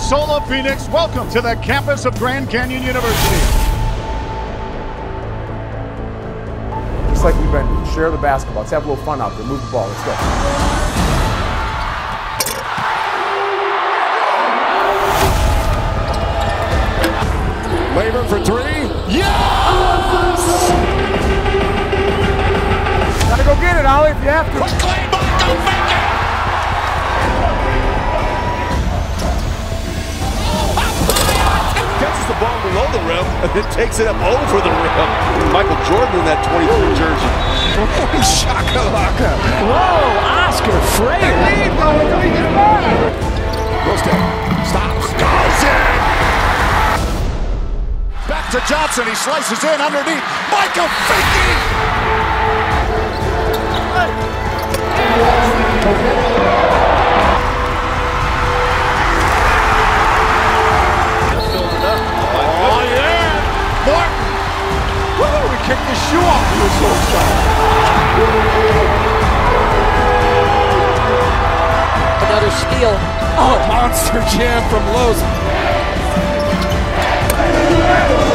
Sola Phoenix, welcome to the campus of Grand Canyon University. Just like we've been doing, share the basketball. Let's have a little fun out there. Move the ball. Let's go. Labor for three. Yes! Gotta go get it, Ollie, if you have to. Quickly, Michael Vicky! Catches the ball below the rim and then takes it up over the rim. Michael Jordan in that 23 jersey. Shakalaka. Whoa, Oscar Freire. Goes down. Stops. Goes in. Back to Johnson, he slices in underneath. Michael Vicky! Oh, yeah! Martin! Whoa, he kicked the shoe off. He was so sharp. Another steal. Oh, Monster jam from Los.